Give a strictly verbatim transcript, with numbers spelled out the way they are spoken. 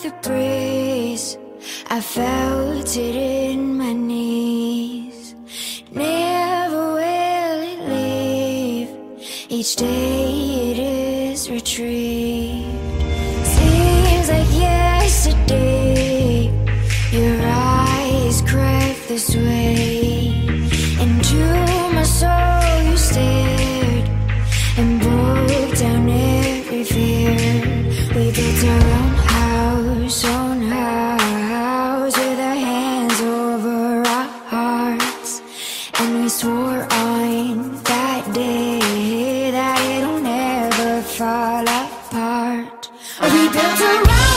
a breeze, I felt it in my knees. Never will it leave, each day it is retrieved. Seems like yesterday your eyes crept this way. Into my soul you stared and broke down every fear. We built our own house, own house, with our hands over our hearts. And we swore on that day that it'll never fall apart. We built our own